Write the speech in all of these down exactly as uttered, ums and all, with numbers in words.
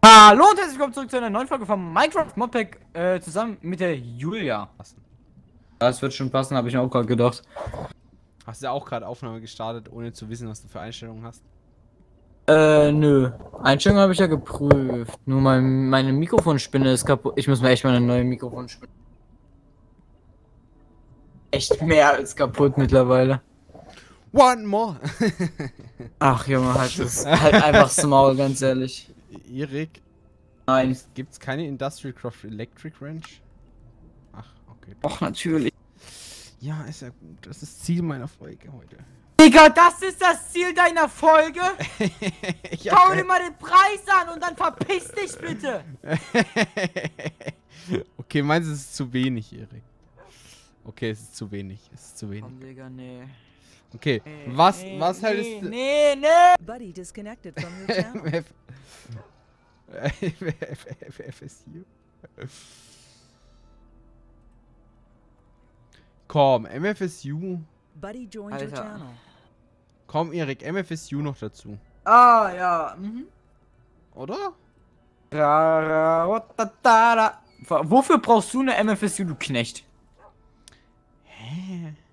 Hallo und herzlich willkommen zurück zu einer neuen Folge von Minecraft Modpack äh, zusammen mit der Julia. Das wird schon passen, habe ich mir auch gerade gedacht. Hast du ja auch gerade Aufnahme gestartet, ohne zu wissen, was du für Einstellungen hast? Äh, nö. Einstellungen habe ich ja geprüft. Nur mein, meine Mikrofonspinne ist kaputt. Ich muss mir echt mal eine neue Mikrofonspinne. Echt mehr als kaputt mittlerweile. One more! Ach Junge, halt das halt einfach das Maul, ganz ehrlich. Erik, Nein. gibt's keine Industrial Craft Electric Wrench? Ach, okay. Doch, natürlich. Ja, ist ja gut. Das ist das Ziel meiner Folge heute. Digga, das ist das Ziel deiner Folge? ja, Schau dir mal den Preis an und dann verpiss dich bitte! Okay, meinst du, es ist zu wenig, Erik? Okay, es ist zu wenig. Es ist zu wenig. Komm, Digga, nee. Okay, Nee, was, nee, was nee, hältst du... Nee, nee! Buddy disconnected from your channel. F F S U. Komm, M F S U. Buddy joined your Alter. channel. Komm, Erik, M F S U noch dazu. Ah, ja. Mhm. Oder? Ra, ra, wa, da, da, da. Wo- Wofür brauchst du eine M F S U, du Knecht? Hä?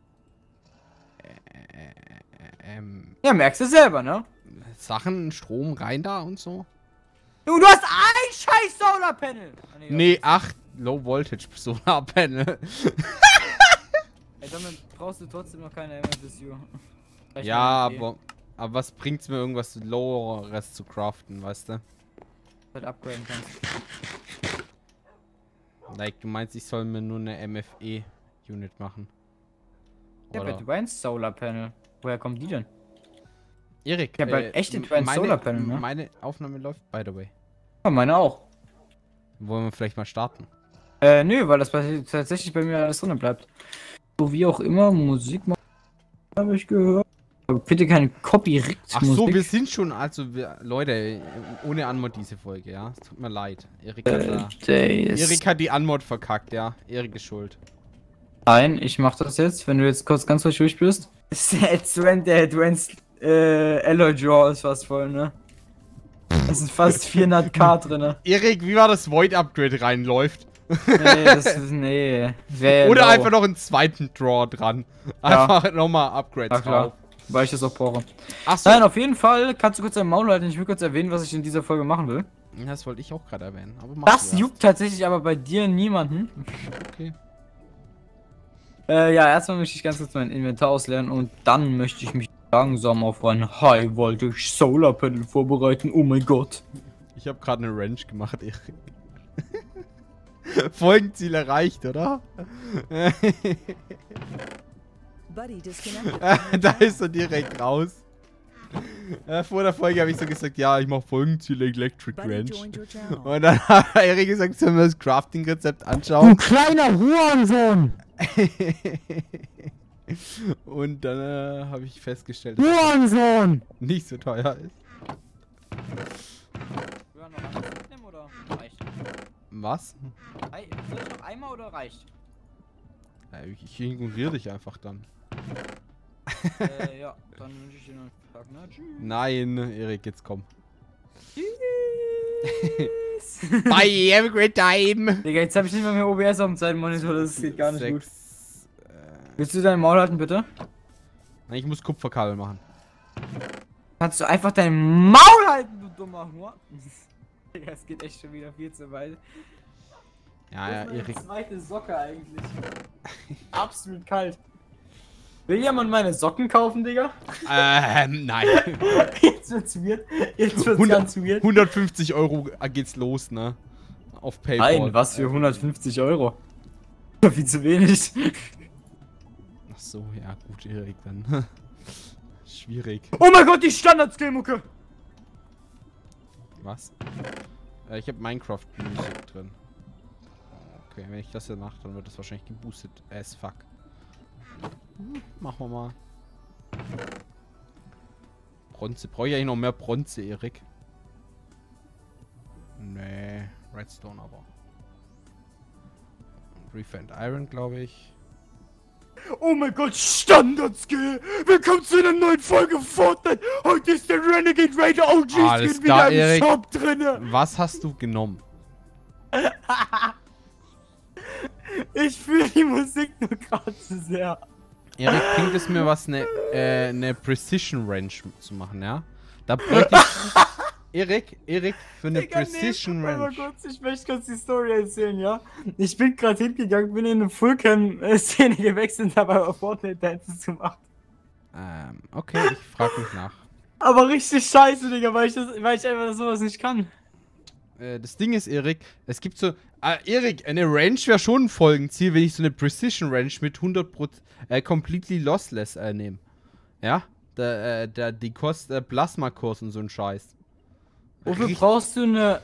Äh, ähm, Ja, merkst du selber, ne? Sachen, Strom rein da und so? Du, du hast ein scheiß Solarpanel! Ah, nee, Nee, acht Low Voltage Solar Panel. Ey, damit brauchst du trotzdem noch keine M F S U. Vielleicht Ja, eine Idee. aber, aber was bringt's mir, irgendwas Loweres zu craften, weißt du? Halt upgraden kannst. Like, du meinst, ich soll mir nur eine M F E-Unit machen? Ja, aber Oder? du meinst Solarpanel. Woher kommen die denn? Erik, Ich hab halt echte m- Advanced meine, Solar Panel, ne? meine Aufnahme läuft, by the way. Ja, meine auch. Wollen wir vielleicht mal starten? Äh, nö, weil das bei, tatsächlich bei mir alles drin bleibt. So wie auch immer, Musik habe ich gehört. Aber bitte keine Copyright. Ach so, wir sind schon, also, wir, Leute, ohne Anmod diese Folge, ja? Es tut mir leid. Erik hat, da, Erik hat die Anmod verkackt, ja? Erik ist schuld. Nein, ich mach das jetzt, wenn du jetzt kurz ganz ruhig durch bist. Der Advanced äh, Alloy Draw ist fast voll, ne? Da sind fast vierhunderttausend drin. Erik, wie war das Void Upgrade reinläuft? Nee, das ist, nee. Wär Oder low. einfach noch einen zweiten Draw dran. Einfach nochmal Upgrades Ja, klar. drauf. Weil ich das auch brauche. Achso, Nein, auf jeden Fall kannst du kurz dein Maul halten. Ich will kurz erwähnen, was ich in dieser Folge machen will. das wollte ich auch gerade erwähnen. Aber mach Das du juckt tatsächlich aber bei dir niemanden. erst. Okay. Äh, ja, erstmal möchte ich ganz kurz mein Inventar ausleeren und dann möchte ich mich langsam auf ein High Voltage Solar Panel vorbereiten. Oh mein Gott. Ich habe gerade eine Wrench gemacht, Erik. Folgenziel erreicht, oder? Buddy disconnected from your Da channel. ist er direkt raus. Äh, vor der Folge habe ich so gesagt, ja, ich mache Folgenziel Electric Buddy Wrench. joined your channel. Und dann hat Erik gesagt, sollen wir das Crafting-Rezept anschauen? kleiner Hurensohn! Und dann äh, habe ich festgestellt, dass Hurensohn! es nicht so teuer ist. Was? Soll ich noch einmal oder reicht? Ja, ich, ich ignoriere dich einfach dann. äh, ja, dann wünsche ich dir noch einen Tag, ne? Tschüss. Nein, Erik, jetzt komm. Tschüss. Bye, have a great time. Digga, jetzt habe ich nicht mal mehr O B S auf dem Zeitmonitor, das geht gar nicht gut. Sechs, äh, Willst du dein Maul halten, bitte? nein, ich muss Kupferkabel machen. Kannst du einfach dein Maul halten, du dummer Hure? Digga, es geht echt schon wieder viel zu weit. Ja, ja, Das ist meine Erik. zweite Socke eigentlich. Absolut kalt. Will jemand meine Socken kaufen, Digga? Ähm, nein. Jetzt wird's weird. Jetzt wird's hundert ganz weird. hundertfünfzig Euro geht's los, ne? Auf PayPal. Nein, was für hundertfünfzig Euro? Viel zu wenig. Ach so, ja, gut, Erik, dann. Schwierig. Oh mein Gott, die Standard-Skill-Mucke! Was? Äh, ich habe Minecraft-Musik drin. Okay, wenn ich das hier mache, dann wird das wahrscheinlich geboostet as fuck. Hm, machen wir mal. Bronze. Brauche ich eigentlich noch mehr Bronze, Erik? Nee, Redstone aber. Refined Iron, glaube ich. Oh mein Gott, Standard-Skill! Willkommen zu einer neuen Folge Fortnite! Heute ist der Renegade Raider O G Alles Skin klar, wieder im Erik. Shop drinne! Was hast du genommen? Ich fühle die Musik nur gerade zu sehr. Erik, bringt es mir was, eine äh, ne Precision Range zu machen, ja? Da bräuchte ich... Erik, Erik, für eine Digga, nee, Precision warte mal Range. kurz, ich möchte kurz die Story erzählen, ja? Ich bin gerade hingegangen, bin in eine Fullcam-Szene gewechselt und dabei auf Fortnite Dances zu machen. Ähm, okay, ich frag mich nach. Aber richtig scheiße, Digga, weil ich, das, weil ich einfach sowas nicht kann. Äh, das Ding ist, Erik, es gibt so... Ah, Erik, eine Range wäre schon ein Folgenziel, wenn ich so eine Precision Range mit hundert Prozent äh, completely lossless äh, nehme. Ja? Der, äh, der, die Kost, äh, Plasma-Kurs und so ein Scheiß. Wofür Richtig- brauchst du eine...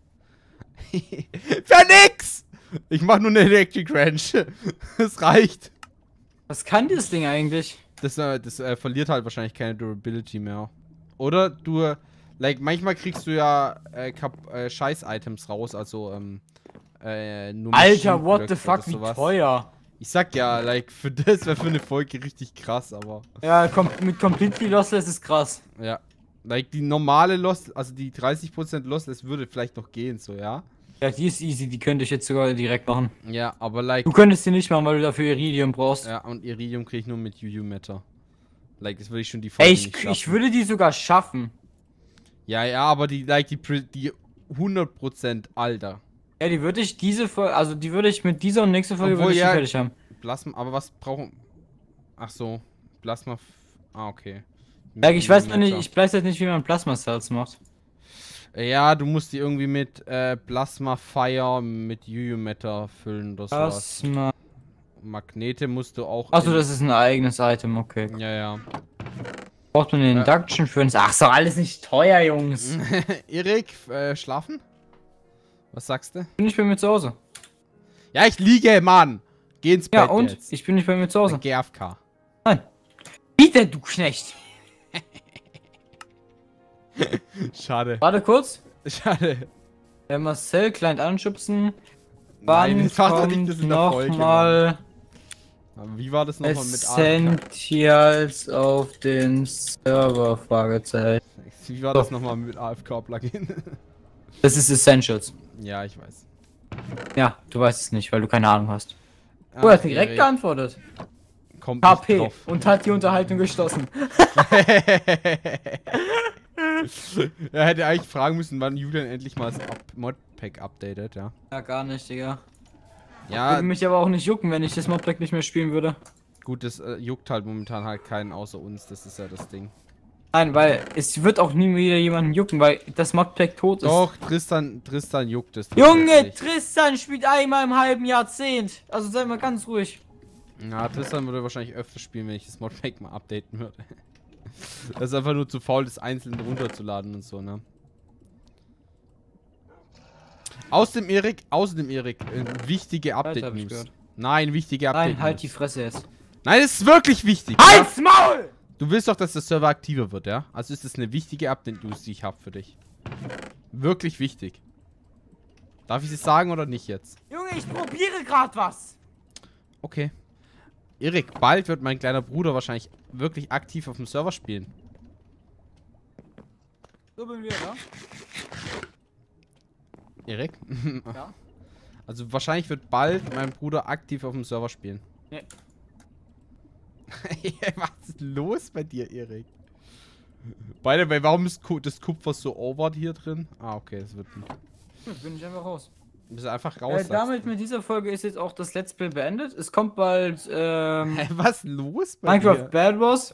Für nix! Ich mach nur eine Electric Range. Das reicht. Was kann dieses Ding eigentlich? Das, äh, das äh, verliert halt wahrscheinlich keine Durability mehr. Oder du, äh, like, manchmal kriegst du ja äh, Kap- äh, Scheiß-Items raus, also, ähm, äh, nur Alter, what the Maschinenblöcke fuck, oder wie sowas. teuer. Ich sag ja, like, für das wäre für eine Folge richtig krass, aber, Ja, kom mit Completely Lossless ist krass. ja. Like, die normale Loss, also die dreißig Prozent Lossless würde vielleicht noch gehen, so, ja? Ja, die ist easy, die könnte ich jetzt sogar direkt machen. Ja, aber, like, Du könntest die nicht machen, weil du dafür Iridium brauchst. ja, und Iridium kriege ich nur mit U U Matter. Like, das würde ich schon die Ey, Folge ich, nicht ich schaffen. würde die sogar schaffen. Ja, ja, aber die, like, die, Pri- die hundert Prozent, Alter. Ja, die würde ich diese Folge, also die würde ich mit dieser und nächste Folge Obwohl, würde ich die ja- fertig haben. Plasma, aber was brauchen... Ach so, Plasma... f- Ah, okay. Ja, ich weiß noch nicht, Matter. ich weiß jetzt nicht, wie man Plasma Cells macht. Ja, du musst die irgendwie mit äh, Plasma Fire, mit U U Matter füllen oder sowas. Plasma. Magnete musst du auch... Achso, in- das ist ein eigenes Item, okay. Ja, ja. Braucht man eine Induction für uns? Ach, ist doch alles nicht teuer, Jungs. Erik, äh, schlafen? Was sagst du? Bin ich bei mir zu Hause? Ja, ich liege, Mann! Geh ins Bett Ja, und? jetzt. Ich bin nicht bei mir zu Hause. G F K. Nein. Bitte, du Knecht. Schade. Warte kurz. Schade. Der Marcel Client anschubsen. Nein, Wann das macht er nicht, kommt das in der noch Folge, mal Wie war das nochmal mit A F K? Essentials auf den Server? Fragezeichen. Wie war das nochmal mit A F K-Plugin? Das ist Essentials. Ja, ich weiß. Ja, du weißt es nicht, weil du keine Ahnung hast. Ah, Oh, er hat direkt Erik, geantwortet. kommt K nicht P drauf. und hat die Unterhaltung geschlossen. Er hätte eigentlich fragen müssen, wann Julian endlich mal das Up Modpack updatet, ja. Ja, gar nicht, Digga. Ja, Würde mich aber auch nicht jucken, wenn ich das Modpack nicht mehr spielen würde. gut, das äh, juckt halt momentan halt keinen außer uns, das ist ja das Ding. Nein, weil es wird auch nie wieder jemanden jucken, weil das Modpack tot ist. Doch, Tristan, Tristan juckt es. Junge, tatsächlich. Tristan spielt einmal im halben Jahrzehnt. Also sei mal ganz ruhig. Ja, Tristan würde wahrscheinlich öfter spielen, wenn ich das Modpack mal updaten würde. Das ist einfach nur zu faul, das einzeln runterzuladen und so, ne? Außerdem, Erik, außerdem, Erik, äh, wichtige hab ich Update-News. gehört. Nein, wichtige Update-News. Nein, halt die Fresse jetzt. Nein, das ist wirklich wichtig. Ja? Halt's Maul! Du willst doch, dass der Server aktiver wird, ja? Also ist das eine wichtige Update-News, die ich habe für dich. Wirklich wichtig. Darf ich es sagen oder nicht jetzt? Junge, ich probiere gerade was. Okay. Erik, bald wird mein kleiner Bruder wahrscheinlich wirklich aktiv auf dem Server spielen. So bin wir, ne? Erik? Ja. Also wahrscheinlich wird bald mein Bruder aktiv auf dem Server spielen. Nee. Was ist los bei dir, Erik? By the way, warum ist Ku- das Kupfer so over hier drin? Ah, okay, es wird nicht. Jetzt bin ich einfach raus. Du bist einfach raus. Äh, damit mit dieser Folge ist jetzt auch das Let's Play beendet. Es kommt bald ähm, Hä, was los bei Minecraft dir? Bad Wars.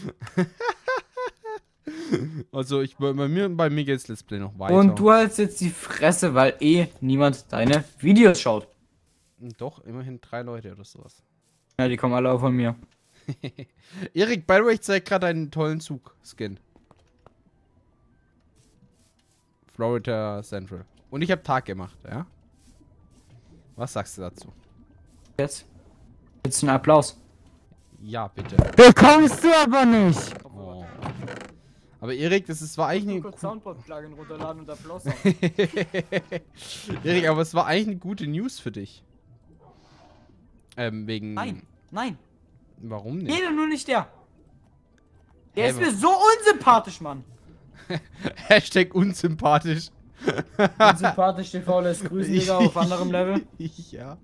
Also ich bei mir bei mir geht's Let's Play noch weiter. Und du hältst jetzt die Fresse, weil eh niemand deine Videos schaut. Doch, immerhin drei Leute oder sowas. Ja, die kommen alle auch von mir. Erik, by the way, ich zeig gerade einen tollen Zug-Skin. Florida Central. Und ich habe Tag gemacht, ja? Was sagst du dazu? Jetzt. Jetzt ein Applaus. Ja, bitte. Bekommst du aber nicht. Oh. Aber Erik, das ist, war eigentlich eine... kurz Soundboard-Plugin runterladen und Applaus Erik, aber es war eigentlich eine gute News für dich. Ähm, wegen... Nein, nein. Warum nicht? Jeder, nur nicht der. Der Hä, ist wa- mir so unsympathisch, Mann. Hashtag unsympathisch. Unsympathisch T V lässt grüßen, Digga, auf anderem Level. Ja.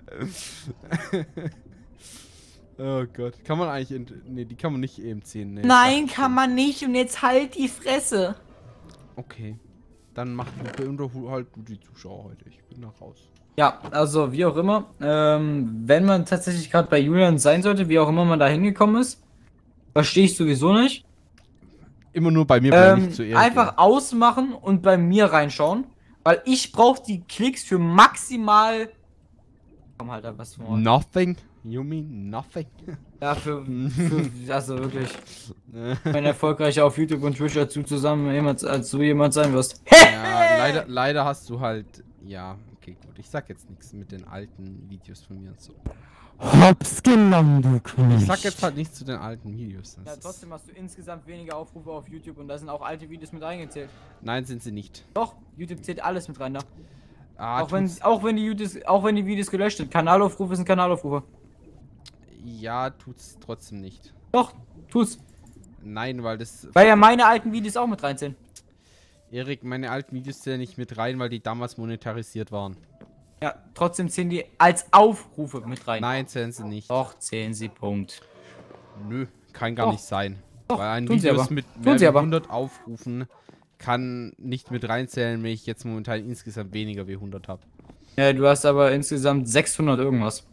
Oh Gott. Kann man eigentlich... In, nee, die kann man nicht eben ziehen. Nee, Nein, ich dachte kann man nicht. Und jetzt halt die Fresse. schon. Okay. Dann mach du unterhol halt du die Zuschauer heute. Ich bin da raus. Ja, also wie auch immer. Ähm, wenn man tatsächlich gerade bei Julian sein sollte, wie auch immer man da hingekommen ist, verstehe ich sowieso nicht. Immer nur bei mir, bei Ähm, nicht zu Erik. einfach ausmachen und bei mir reinschauen. Weil ich brauche die Klicks für maximal... Komm halt da was vor. Nothing? You mean nothing? Ja, für, für also wirklich. Wenn erfolgreicher auf YouTube und Twitch dazu zusammen jemand, als du jemand sein wirst. Ja, leider, leider hast du halt... Ja, okay, gut. Ich sag jetzt nichts mit den alten Videos von mir und so. Hops genommen, du König. Ich sag jetzt halt nichts zu den alten Videos. Das Ja, ist- trotzdem hast du insgesamt weniger Aufrufe auf YouTube und da sind auch alte Videos mit eingezählt. Nein, sind sie nicht. Doch, YouTube zählt alles mit rein da. Ah, auch, wenn, tut's- auch, wenn die Videos, auch wenn die Videos gelöscht sind. Kanalaufrufe sind Kanalaufrufe. Ja, tut's trotzdem nicht. Doch, tut's. Nein, weil das... Weil ja meine alten Videos auch mit reinzählen. Erik, meine alten Videos zählen nicht mit rein, weil die damals monetarisiert waren. Ja, trotzdem zählen die als Aufrufe mit rein. Nein, zählen sie nicht. Doch, zählen sie, Punkt. Nö, kann gar Doch. nicht sein. Doch, weil ein tun sie Video aber. mit Tun mehr sie wie aber. hundert Aufrufen kann nicht mit reinzählen, wenn ich jetzt momentan insgesamt weniger wie hundert habe. Ja, du hast aber insgesamt sechshundert irgendwas.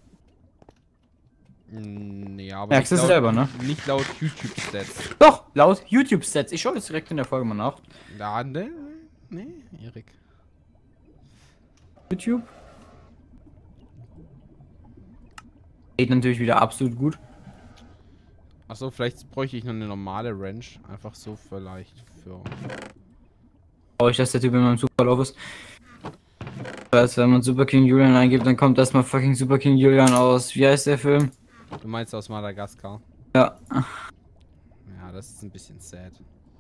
Mm, ja, aber Merkst nicht du laut, selber, ne? nicht laut YouTube-Stats. Doch, laut YouTube-Stats. Ich schaue jetzt direkt in der Folge mal nach. Ja, ne, ne, Erik. YouTube. Geht natürlich wieder absolut gut. Achso, vielleicht bräuchte ich noch eine normale Range. Einfach so vielleicht für... Brauche ich, dass der Typ in meinem Superlauf ist. Weil wenn man Super King Julian eingibt, dann kommt erstmal fucking Super King Julian aus. Wie heißt der Film? Du meinst aus Madagaskar? Ja. Ja, das ist ein bisschen sad.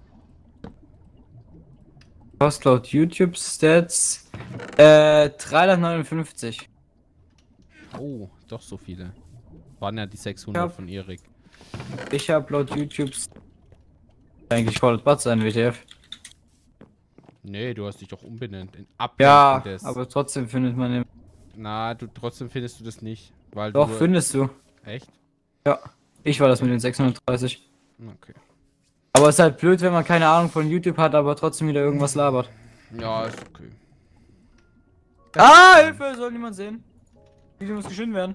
Kost laut YouTube Stats. Äh, dreihundertneunundfünfzig. Oh, doch so viele. Waren ja die sechshundert Ja. von Erik. Ich habe laut YouTube eigentlich Call of Bud sein, W T F. Nee, du hast dich doch umbenannt. In Update Ja, des. aber trotzdem findet man den. Na, du trotzdem findest du das nicht. Weil Doch, du. findest du. Echt? Ja. Ich war das mit den sechshundertdreißig. Okay. Aber es ist halt blöd, wenn man keine Ahnung von YouTube hat, aber trotzdem wieder irgendwas labert. Ja, ist okay. Ah, Hilfe, soll niemand sehen. Video muss geschnitten werden.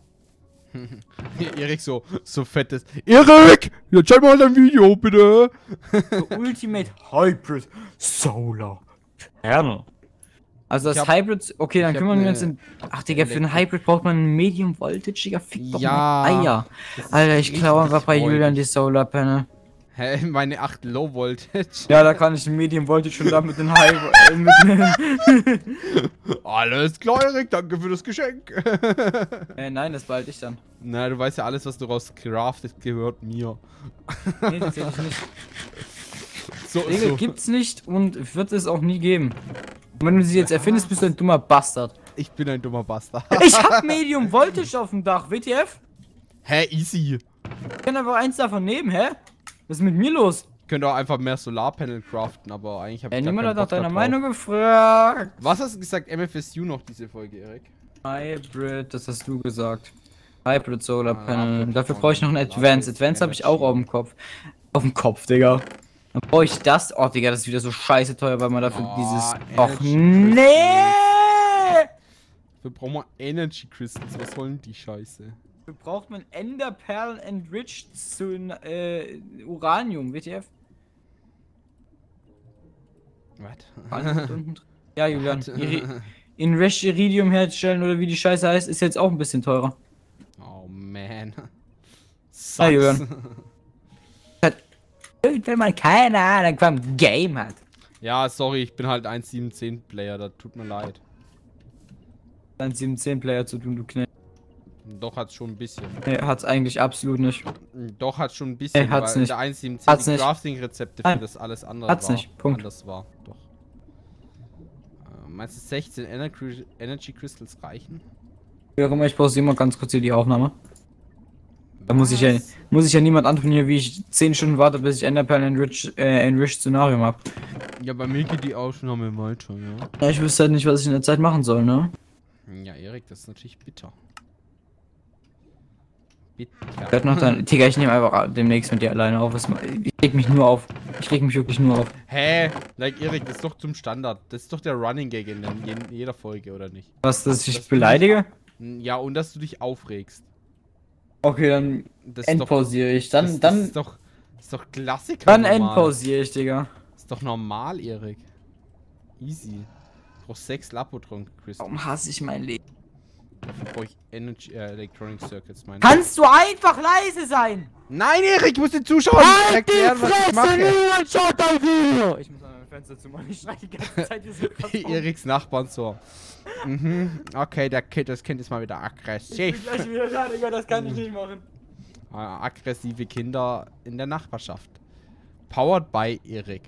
Erik so, so fettes. Erik! Jetzt schau mal dein Video, bitte! So Ultimate Hybrid Solar Panel. Also das Ich hab- Hybrid, okay, dann ich hab kümmern wir ne uns in. Ach Digga, für einen Hybrid braucht man ein Medium Voltage, Digga, fick doch Ja, mal Eier. das ist Alter, ich klaue richtig einfach bei freudig. Julian die Solar Panel. Hä, meine acht Low Voltage. Ja, da kann ich ein Medium Voltage schon da mit den High. Äh, mit den Alles klar, Erik, danke für das Geschenk. äh, nein, das behalte ich dann. Na, du weißt ja, alles, was du raus craftet, gehört mir. Nee, das hätte ich nicht. So, Dinge so. gibt's nicht und wird es auch nie geben. Und wenn du sie jetzt erfindest, bist du ein dummer Bastard. Ich bin ein dummer Bastard. Ich hab Medium Voltage auf dem Dach, W T F? Hä, easy. Ich kann einfach eins davon nehmen, hä? Was ist mit mir los? Ich könnte auch einfach mehr Solarpanel craften, aber eigentlich habe Ey, ich da niemand keinen hat nach Bock da deiner drauf. Meinung gefragt. Was hast du gesagt? M F S U noch diese Folge, Erik? Hybrid, das hast du gesagt. Hybrid Solar Ah, Panel. Hybrid Dafür brauche ich noch ein Solar Advanced. Panel. Advanced habe ich auch auf dem Kopf. Auf dem Kopf, Digga. Dann brauche ich das. Oh, Digga, das ist wieder so scheiße teuer, weil man dafür Oh, dieses. Energy Och, Crystals. nee! Wir brauchen wir Energy Crystals. Was wollen die Scheiße? Dafür braucht man Enderperlen enriched zu äh, Uranium, W T F? Was? Ja, Julian. Iri- Enriched Iridium herstellen oder wie die Scheiße heißt, ist jetzt auch ein bisschen teurer. Oh man. Sucks. Ja, Julian. Wenn man keine Ahnung vom Game hat. Ja, sorry, ich bin halt ein sieben zehn Player, das tut mir leid. Dann sieben zehn Player zu tun, du Knell. Doch hat's schon ein bisschen. Nee, hat's eigentlich absolut nicht. Doch hat's schon ein bisschen, Nee, hat's weil nicht. der eins sieben zehn Hat's die nicht. Crafting-Rezepte für Nein. das alles andere Hat's war. nicht. Punkt. Anders war, doch. Äh, meinst du sechzehn Energy, Energy Crystals reichen? Wie auch immer, ich pausiere mal ganz kurz hier die Aufnahme. Da muss ich ja, muss ich ja niemand antun hier, wie ich zehn Stunden warte, bis ich Enderperlen Enrich, äh, Enriched Szenarium hab. Ja, bei mir geht die Aufnahme weiter, ja. Ja, ich wüsste halt nicht, was ich in der Zeit machen soll, ne? Ja, Erik, das ist natürlich bitter. Ich werd noch dann. Digga, ich nehme einfach demnächst mit dir alleine auf. Ich reg mich nur auf. Ich reg mich wirklich nur auf. Hä? Like, Erik, das ist doch zum Standard. Das ist doch der Running Gag in, in jeder Folge, oder nicht? Was, dass ich Dass du beleidige? dich, ja, und dass du dich aufregst. Okay, dann Das ist doch, endpausiere ich. Dann, das, dann, das ist doch, das ist doch Klassiker. dann normal. endpausiere ich, Digga. Das ist doch normal, Erik. Easy. Ich brauch sechs Lapotron Crystal. Warum hasse ich mein Leben? Dafür brauche ich Energy, äh, Electronic Circuits, meine. Kannst du einfach leise sein? Nein, Erik, ich muss den Zuschauern erklären, was ich mache. Niemand schaut dein Video! Ich muss an mein Fenster zu machen. Ich schreie die ganze Zeit hier so krass rum. Eriks Nachbarn so. Mhm. Okay, der Kind, das Kind ist mal wieder Ich aggressiv. bin gleich wieder da, Digga, das kann ich nicht machen. Äh, aggressive Kinder in der Nachbarschaft. Powered by Erik.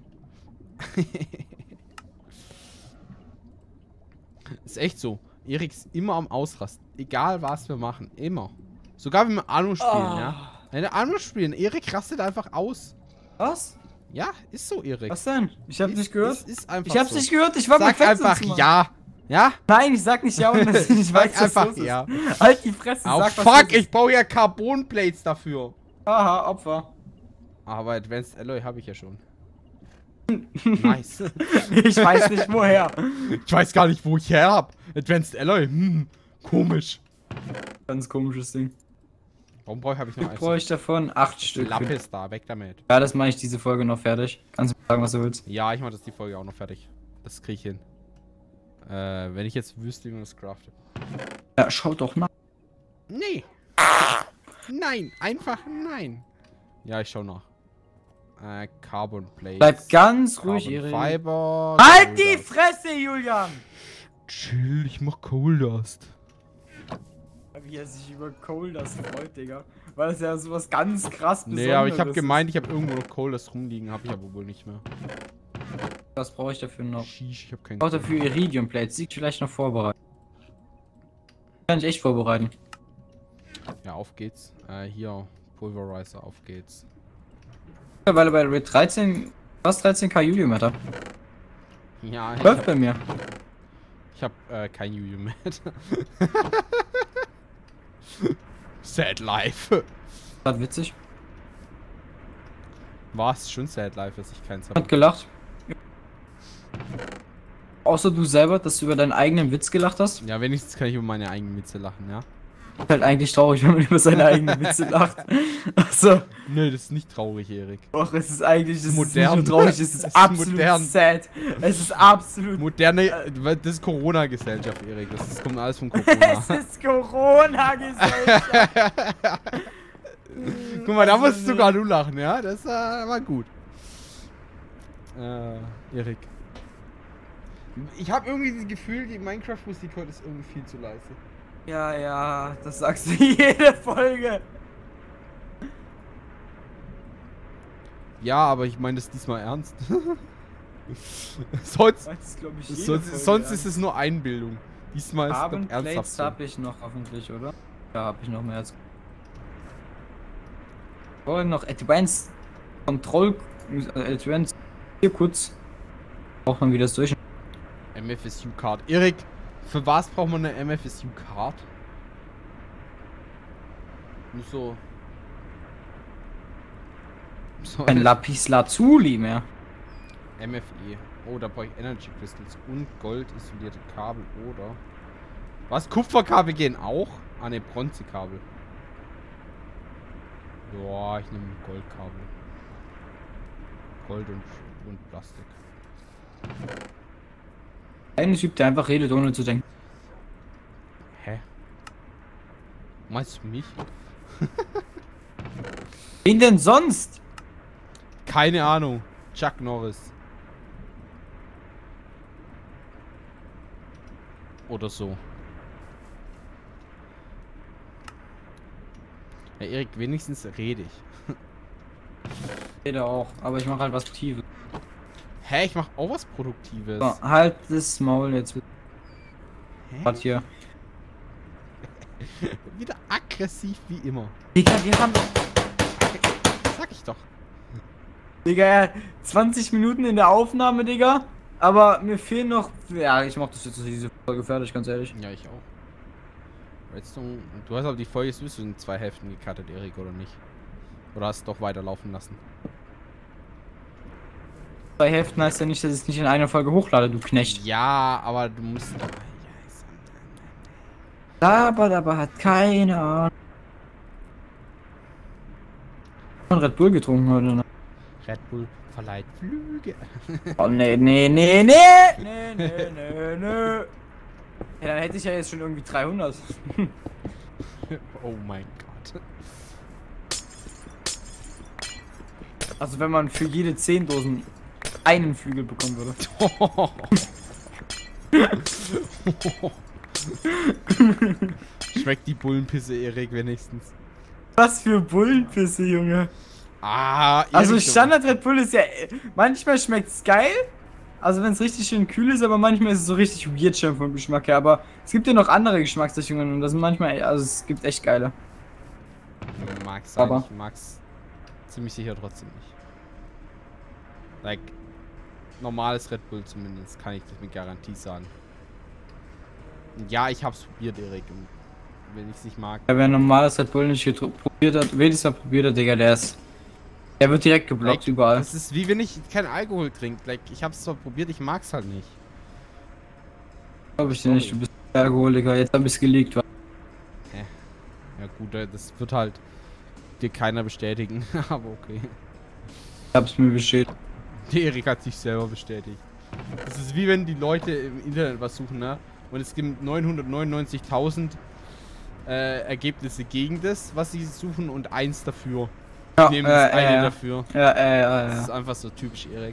Ist echt so. Erik ist immer am Ausrasten. Egal was wir machen. Immer. Sogar wenn wir Ahnung spielen, Oh. ja. Wenn wir Ahnung spielen, Erik rastet einfach aus. Was? Ja, ist so, Erik. Was denn? Ich hab Ist- nicht gehört. Ist, ist einfach Ich hab's so. nicht gehört, ich war Sag beim Fenster einfach zu machen. ja. Ja? Nein, ich sag nicht ja und das ich Sag weiß, was einfach los ist. ja. Halt die Fresse, Oh sag was fuck, los ist. ich brauche ja Carbon-Plates dafür. Haha, Opfer. Aber Advanced Alloy habe ich ja schon. Nice. Ich weiß nicht woher. Ich weiß gar nicht, wo ich her hab. Advanced Alloy. Hm, komisch. Ganz komisches Ding. Warum brauche ich, habe ich Wie noch viel brauche ich davon? Acht Stück. Lappes da, weg damit. Ja, das mache ich diese Folge noch fertig. Kannst du mir sagen, was du willst? Ja, ich mache das die Folge auch noch fertig. Das kriege ich hin. Äh, wenn ich jetzt wüsste, wie man das craftet. Ja, schau doch nach. Nee. Nein, einfach nein. Ja, ich schau nach. Äh, Carbon Plates. Bleib ganz ruhig, Carbon Erik. Fiber. Halt Coal die Dust. Fresse, Julian! Chill, ich mach Coal Dust. Wie er sich über Coal das freut, Digga. Weil es ja sowas ganz krass Besonderes Nee, aber ich habe ist. gemeint, ich habe irgendwo noch Coal Dust rumliegen, habe ich aber wohl nicht mehr. Was brauche ich dafür noch? Sheesh, ich habe keinen Ich brauche dafür Iridium Plates. Die vielleicht noch vorbereiten. Kann ich echt vorbereiten. Ja, auf geht's. Äh, hier, Pulverizer, auf geht's. Weil er bei Red dreizehn, fast dreizehn K Julium hat. Ja, ich Läuft hab, bei mir. ich hab äh, kein Juju mehr. Sad Life. War witzig. War's schon Sad Life, dass ich keins Hat habe. gelacht. Außer du selber, dass du über deinen eigenen Witz gelacht hast. Ja, wenigstens kann ich über meine eigenen Witze lachen, ja? Ist halt eigentlich traurig, wenn man über seine eigenen Witze lacht. Achso. Nö, das ist nicht traurig, Erik. Doch, es ist eigentlich, es ist Modern. nicht nur traurig, es ist, Es ist absolut modern. sad. Es ist absolut. Moderne, äh, das ist Corona-Gesellschaft, Erik. Das, das kommt alles von Corona. Es ist Corona-Gesellschaft. Guck mal, da Also musst nee. sogar du lachen, ja? Das äh, war gut. Äh, Erik. Ich habe irgendwie das Gefühl, die Minecraft-Musik heute ist irgendwie viel zu leise. Ja, ja, das sagst du jede Folge. Ja, aber ich meine das diesmal ernst. sonst Das ist, glaub ich, jede sonst, Folge sonst ist es nur Einbildung. Diesmal ist es Carbon doch ernsthaft. Plates So. habe ich noch hoffentlich, oder? Ja, habe ich noch mehr als. Oh, noch Advanced Control. äh, Advanced. Hier kurz. Braucht man wieder das durch. M F S U-Card. Erik, für was braucht man eine M F S U-Card? Nur so. so Kein Lapis Lazuli mehr. M F E. Oh, da brauche ich Energy Crystals und Gold isolierte Kabel oder. Was? Kupferkabel gehen auch? Ah ne, Bronzekabel. Boah, ich nehme Goldkabel. Gold und, und Plastik. Ein Typ, der einfach redet, ohne zu denken. Hä? Meinst du mich? Wen denn sonst? Keine Ahnung. Chuck Norris. Oder so. Ja, Erik, wenigstens rede ich. Ich rede auch, aber ich mache halt was Tiefes. Hä, ich mach auch was Produktives. So, halt das Maul jetzt. Hä? Warte hier. Wieder aggressiv wie immer. Digga, wir haben... Sag ich doch. Digga, zwanzig Minuten in der Aufnahme, Digga. Aber mir fehlen noch... Ja, ich mach das jetzt diese Folge fertig, ganz ehrlich. Ja, ich auch. Redstone. Du hast aber die Folge sowieso in zwei Hälften gecuttet, Erik, oder nicht? Oder hast du doch weiterlaufen lassen? Zwei Hälften heißt ja nicht, dass ich es nicht in einer Folge hochlade, du Knecht. Ja, aber du musst... Aber, aber hat keine Ahnung. Von Red Bull getrunken heute, ne? Red Bull verleiht Flüge. Oh nee, nee, nee, nee, nee, nee, nee, nee. Ja, dann hätte ich ja jetzt schon irgendwie dreihundert. Oh mein Gott. Also wenn man für jede zehn Dosen einen Flügel bekommen würde. Schmeckt die Bullenpisse, Erik, wenigstens. Was für Bullenpisse, Junge. Ah, Erik, Also Standard Red Bull ist ja... Manchmal schmeckt's geil. Also wenn es richtig schön kühl ist, aber manchmal ist es so richtig weird schon vom Geschmack her. Aber es gibt ja noch andere Geschmacksrichtungen und das sind manchmal... Also es gibt echt geile. Mag's sein, Aber- ich mag's ziemlich sicher trotzdem nicht. Like, normales Red Bull zumindest, kann ich das mit Garantie sagen. Und ja, ich hab's probiert, Erik. Und wenn ich's nicht mag... Ja, wer ein normales Red Bull nicht getro- probiert hat, wenigstens mal probiert hat, Digga, der ist... Der wird direkt geblockt Like, überall. Das ist wie wenn ich keinen Alkohol trinke. Like, ich hab's zwar probiert, ich mag's halt nicht. Glaube ich dir nicht, du bist Alkoholiker, jetzt hab ich's geleakt. wa? Ja gut, äh, das wird halt dir keiner bestätigen, aber okay. Ich hab's mir bestätigt. Der Erik hat sich selber bestätigt. Das ist wie wenn die Leute im Internet was suchen, ne? Und es gibt neunhundertneunundneunzigtausend äh, Ergebnisse gegen das, was sie suchen und eins dafür. Ja, Nehmen äh, das eine äh, ja. dafür. Ja, äh, ja, Das ist ja. einfach so typisch Erik.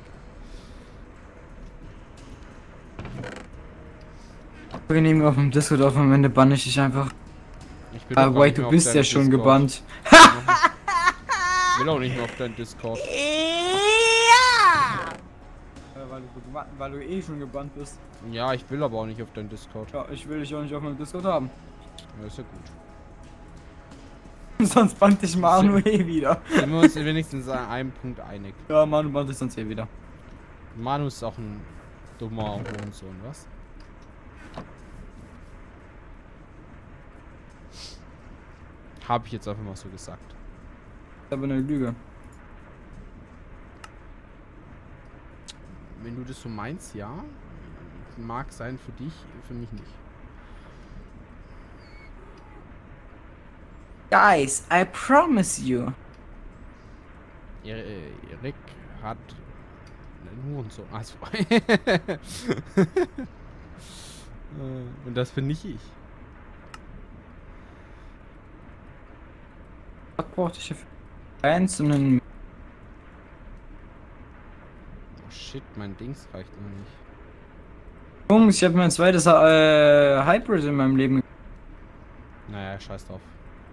Wir nehmen auf dem Discord auf, am Ende bann ich dich einfach. Ich bin Ah, doch gar wait, nicht mehr du auf bist deinem ja schon Discord. gebannt. Ich will auch nicht mehr auf deinen Discord. Ja! Weil du, weil du eh schon gebannt bist. Ja, ich will aber auch nicht auf deinen Discord. Ja, ich will dich auch nicht auf meinem Discord haben. Ja, ist ja gut. Sonst bannt dich Manu eh wieder. Sind wir uns wenigstens an einem Punkt einig. Ja, Manu bannt dich sonst eh wieder. Manu ist auch ein dummer Hurensohn, was? Hab ich jetzt einfach mal so gesagt. Das ist aber eine Lüge. Wenn du das so meinst, ja. Mag sein für dich, für mich nicht. Guys, I promise you. Er Erik hat einen Hurensohn. Also. Und das bin nicht ich. Was brauchte ich dafür? Eins und einen... Oh shit, mein Dings reicht noch nicht. Jungs, ich habe mein zweites äh, Hybrid in meinem Leben. Naja, scheiß drauf.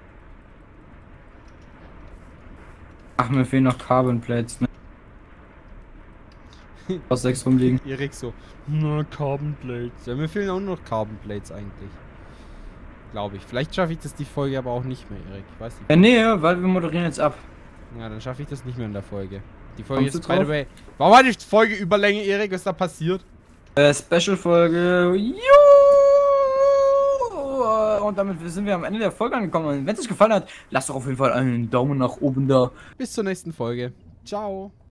Ach, mir fehlen noch Carbon Plates, ne? Aus sechs rumliegen. Erik so, na, Carbon Plates. Ja, mir fehlen auch nur noch Carbon Plates eigentlich. Glaube ich. Vielleicht schaffe ich das die Folge aber auch nicht mehr, Erik. Ich weiß nicht. Ja, nee, weil wir moderieren jetzt ab. Ja, dann schaffe ich das nicht mehr in der Folge. Die Folge Kommst ist, du by the drauf? way... Warum hat die Folge Überlänge, Erik? Was ist da passiert? Äh, Special-Folge. Juhu! Und damit sind wir am Ende der Folge angekommen. Wenn es euch gefallen hat, lasst doch auf jeden Fall einen Daumen nach oben da. Bis zur nächsten Folge. Ciao.